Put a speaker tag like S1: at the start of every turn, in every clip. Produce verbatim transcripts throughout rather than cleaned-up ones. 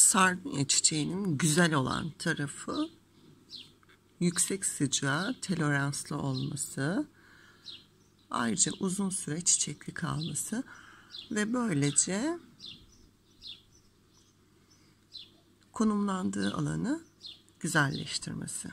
S1: Sardunya çiçeğinin güzel olan tarafı yüksek sıcağa toleranslı olması, ayrıca uzun süre çiçekli kalması ve böylece konumlandığı alanı güzelleştirmesi.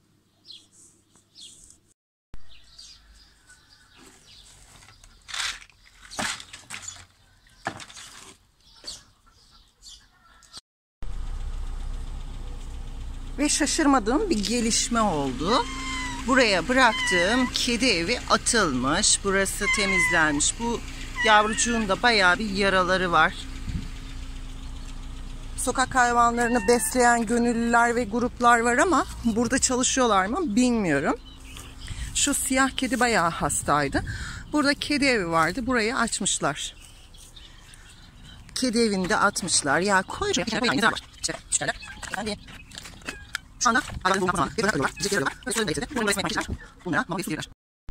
S1: Ve şaşırmadığım bir gelişme oldu. Buraya bıraktığım kedi evi atılmış. Burası temizlenmiş. Bu yavrucuğun da bayağı bir yaraları var. Sokak hayvanlarını besleyen gönüllüler ve gruplar var ama burada çalışıyorlar mı bilmiyorum. Şu siyah kedi bayağı hastaydı. Burada kedi evi vardı. Burayı açmışlar. Kedi evinde atmışlar. Ya koy. Şu anda hayvanları bulmak zaman bir ölüyorlar, çiçekleri ölüyorlar ve sözünü değiştirdi. Bunu resmen yapmışlar. Bunlara mamayı sürüyorlar.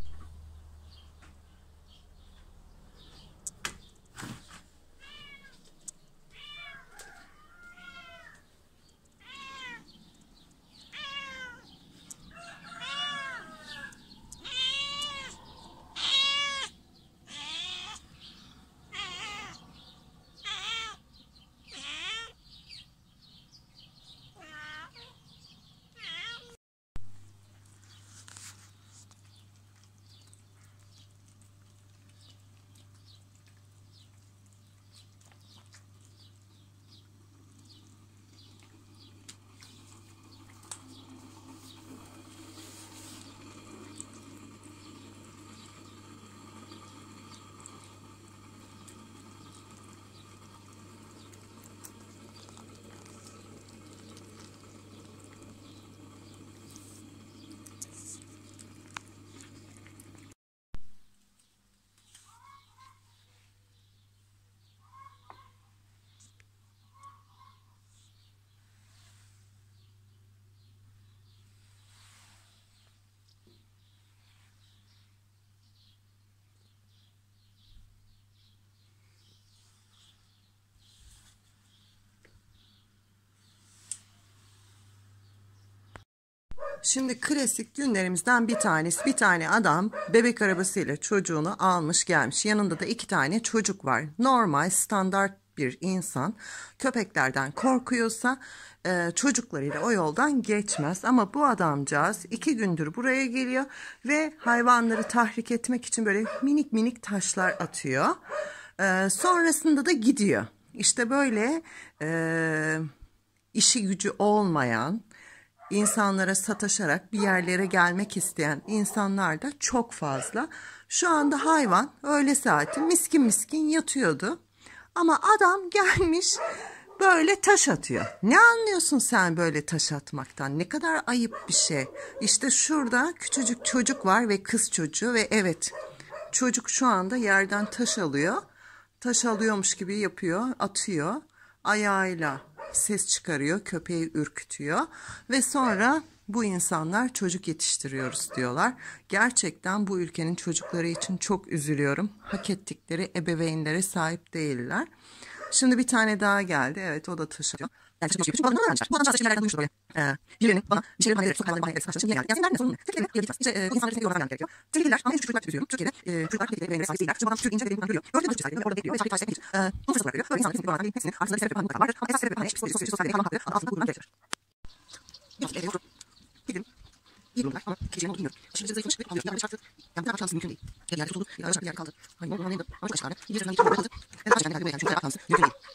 S1: Şimdi klasik günlerimizden bir tanesi, bir tane adam bebek arabasıyla çocuğunu almış gelmiş. Yanında da iki tane çocuk var. Normal, standart bir insan köpeklerden korkuyorsa e, çocuklarıyla o yoldan geçmez. Ama bu adamcağız iki gündür buraya geliyor ve hayvanları tahrik etmek için böyle minik minik taşlar atıyor. E, sonrasında da gidiyor. İşte böyle e, işi gücü olmayan, İnsanlara sataşarak bir yerlere gelmek isteyen insanlar da çok fazla. Şu anda hayvan öğle saati miskin miskin yatıyordu. Ama adam gelmiş böyle taş atıyor. Ne anlıyorsun sen böyle taş atmaktan? Ne kadar ayıp bir şey. İşte şurada küçücük çocuk var ve kız çocuğu ve evet, çocuk şu anda yerden taş alıyor. Taş alıyormuş gibi yapıyor, atıyor. Ayağıyla ses çıkarıyor, köpeği ürkütüyor ve sonra bu insanlar çocuk yetiştiriyoruz diyorlar. Gerçekten bu ülkenin çocukları için çok üzülüyorum. Hak ettikleri ebeveynlere sahip değiller. Şimdi bir tane daha geldi. Evet, o da taşıyor. Yani çok çünkü bu adamlar öğrenmişler. Bu adamlar şeylerden duymuştur böyle. Ee, birilerinin bana bir şeyleri bana ederek, hayvanları bana ederek savaşlaşın diye geldi. Yani senin derdin ne sorun ne? Türkiye'de böyle gitmez. İşte e, bu insanları sevgi olarak gelmek gerekiyor. Tehlikeliler ama en küçük çocuklar üzülüyorum. Türkiye'de e, çocuklar tehlikeli ebeveynlere sahip değiller. Şimdi bu adam Türk ince ve görüyor. Gördüğü çocuk sahibi orada bekliyor ve sahip etmek için. Ee, bunu fırsat olarak görüyor. Böyle insanların kesinlikle olarak hepsinin aslında bir sebep yapan mutlaka vardır. Ama esas sebep yapan psikolojik, sosyolojik, sosyal ve hayvan hakları adı altında uygulanan gerekir. Bir evde oturup gidelim. İyi durumlar ama kişinin olduğunu bilmiyorum. Aşırı zayıflamış ve alıyor. Yani çarptı. Yani bir daha şansı mümkün değil. Bir yerde tutuldu. Bir yerde kaldı. Hani ne oldu? Ama çok aşağıda. Bir yerden geçip kaldı. Ve daha aşağıdan geldi. Yani çünkü şansı mümkün değil.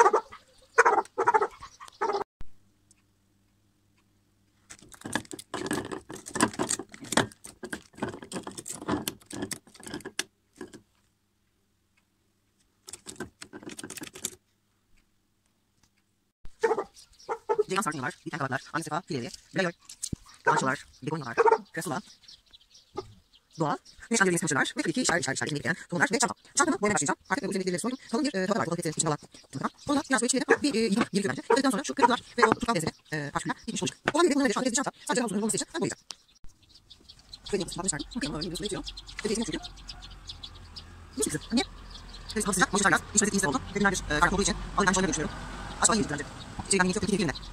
S1: Ceylan sardunyalar, biten kabaklar, aynı sefa, fileli, blayoy, lançolar, begonyalar, krasula, doğal, güneş angelini smaçlar ve tabii ki işaret işaret işaret bekleyen tohumlar ve çanta. Çantamı boyamaya başlayacağım. Artık bu üzerinde delileri soydum. Kalın bir e, tabaka var. Bunu petlerin içine alan. Sonra biraz böyle çiğneyip bir yıkama gerekiyor bence. Yıkadıktan sonra şu kırıklar ve o tutkal benzeri e, parçalar gitmiş olacak. O halde bunları şu an bir çanta. Sadece havuzunun olması için ben boyayacağım. Şöyle yapalım. Bakın çıkardım. Bakın böyle bir şey yok. Ve bezini çünkü. Hiç kızım. Niye? Hava sıcak. Boşu çarlar. İçeride temizler oldu. Ve günlerdir e, kartı olduğu için alıdan şöyle görüşüyorum. Açma yürüdü bence. İçeri ben çok kötü keyifli.